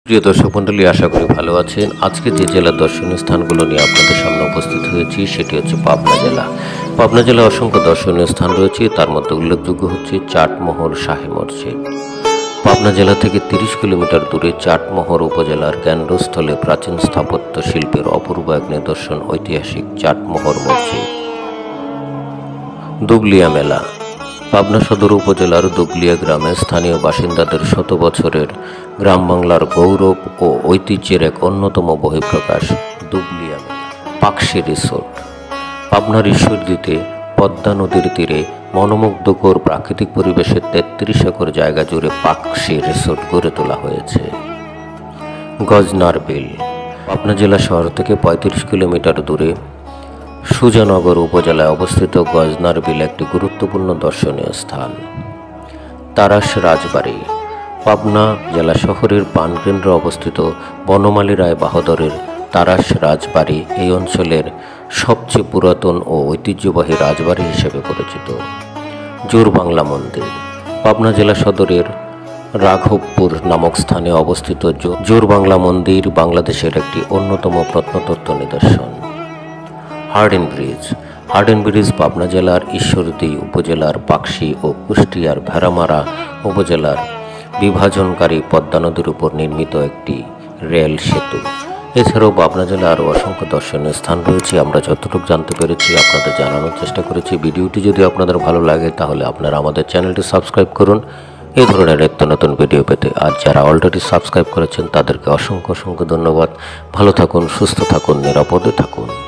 প্রিয় দর্শক মণ্ডলী, আশা করি ভালো আছেন। আজকে যে জেলার দর্শনীয় স্থানগুলো নিয়ে আপনাদের সামনে উপস্থিত হয়েছি সেটি হচ্ছে পাবনা জেলা। পাবনা জেলায় অসংখ্য দর্শনীয় স্থান রয়েছে, তার মধ্যে উল্লেখযোগ্য হচ্ছে চাটমোহর শাহী মসজিদ। পাবনা জেলা থেকে 30 কিলোমিটার দূরে চাটমোহর উপজেলার কেন্দ্রস্থলে প্রাচীন স্থাপত্য শিল্পের অপূর্ব এক নিদর্শন ঐতিহাসিক চাটমোহর মসজিদ। দুবলিয়া মেলা। পাবনা সদর উপজেলার দুবলিয়া গ্রামে স্থানীয় বাসিন্দাদের শত বছরের গ্রাম বাংলার গৌরব ও ঐতিহ্যের এক অন্যতম বহিঃপ্রকাশ দুবলিয়া মেলা। পাকশি রিসোর্ট। পাবনার ঈশ্বরদীতে পদ্মা নদীর তীরে মনোমুগ্ধকর প্রাকৃতিক পরিবেশের 33 একর জায়গা জুড়ে পাকশি রিসোর্ট গড়ে তোলা হয়েছে। গজনার বিল। পাবনা জেলা শহর থেকে 35 কিলোমিটার দূরে সুজানগর উপজেলায় অবস্থিত গজনার বিল একটি গুরুত্বপূর্ণ দর্শনীয় স্থান। তারাস রাজবাড়ি। পাবনা জেলা শহরের প্রাণকেন্দ্রে অবস্থিত বনমালী রায় বাহাদুরের তারাস রাজবাড়ি এই অঞ্চলের সবচেয়ে পুরাতন ও ঐতিহ্যবাহী রাজবাড়ি হিসেবে পরিচিত। জোরবাংলা মন্দির। পাবনা জেলা সদরের রাঘবপুর নামক স্থানে অবস্থিত জোরবাংলা মন্দির বাংলাদেশের একটি অন্যতম প্রত্নতত্ত্ব নিদর্শন। Hardinge bridge. Hardinge bridge Pabna জেলার ঈশ্বরদী উপজেলার পাকশি ও কুষ্টিয়ার ভেড়ামারা উপজেলার বিভাজনকারী পদ্মা নদীর উপর নির্মিত একটি রেল সেতু। এছাড়াও পাবনা জেলায় আরও অসংখ্য দর্শনীয় স্থান রয়েছে। আমরা যতটুকু জানতে পেরেছি আপনাদের জানানোর চেষ্টা করেছি। ভিডিওটি যদি আপনাদের ভালো লাগে তাহলে আপনারা আমাদের চ্যানেলটি সাবস্ক্রাইব করুন এই ধরনের নিত্য নতুন ভিডিও পেতে। আর যারা অলরেডি সাবস্ক্রাইব করেছেন তাদেরকে অসংখ্য ধন্যবাদ। ভালো থাকুন, সুস্থ থাকুন, নিরাপদে থাকুন।